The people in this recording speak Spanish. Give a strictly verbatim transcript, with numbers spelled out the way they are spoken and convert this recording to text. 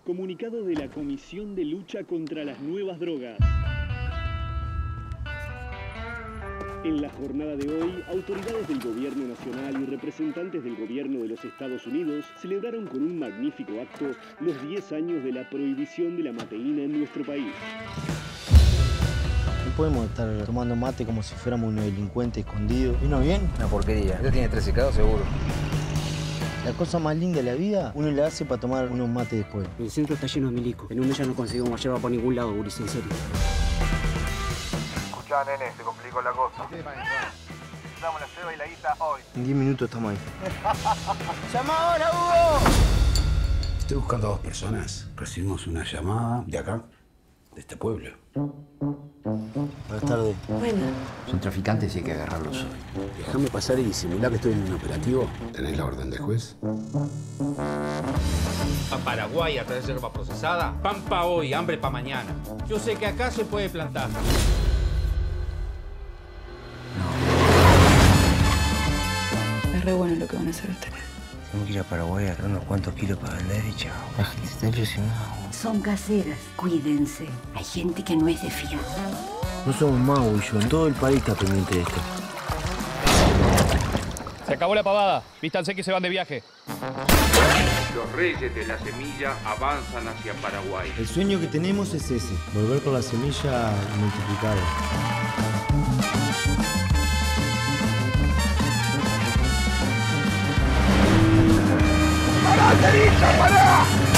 Comunicado de la Comisión de Lucha contra las Nuevas Drogas. En la jornada de hoy, autoridades del Gobierno Nacional y representantes del Gobierno de los Estados Unidos celebraron con un magnífico acto los diez años de la prohibición de la mateína en nuestro país. No podemos estar tomando mate como si fuéramos unos delincuentes escondidos. ¿Vino bien? Una porquería. Este tiene tres secados seguro. La cosa más linda de la vida, uno le hace para tomar unos mates después. El centro está lleno de milicos. En un mes ya no conseguimos yerba por ningún lado, Ulises, en serio. Escuchá, nene, se complicó la cosa. Sí, damos la ceba y la guita hoy. En diez minutos estamos ahí. ¡Llama ahora, Hugo! Estoy buscando a dos personas. Recibimos una llamada de acá, de este pueblo. Buenas tardes. Bueno. Son traficantes y hay que agarrarlos hoy. Déjame pasar y disimular que estoy en un operativo. ¿Tenés la orden del juez? A Paraguay a traer yerba procesada. Pan pa' hoy, hambre pa' mañana. Yo sé que acá se puede plantar. Es re bueno lo que van a hacer ustedes. Tengo que ir a Paraguay a agarrar unos cuantos kilos para vender y chao. La gente está ilusionada. Son caseras, cuídense. Hay gente que no es de fiar. No somos magos, yo. En todo el país está pendiente de esto. Se acabó la pavada. Vístanse que se van de viaje. Los reyes de la semilla avanzan hacia Paraguay. El sueño que tenemos es ese. Volver con la semilla multiplicada. ¡Pará, Teresa, pará!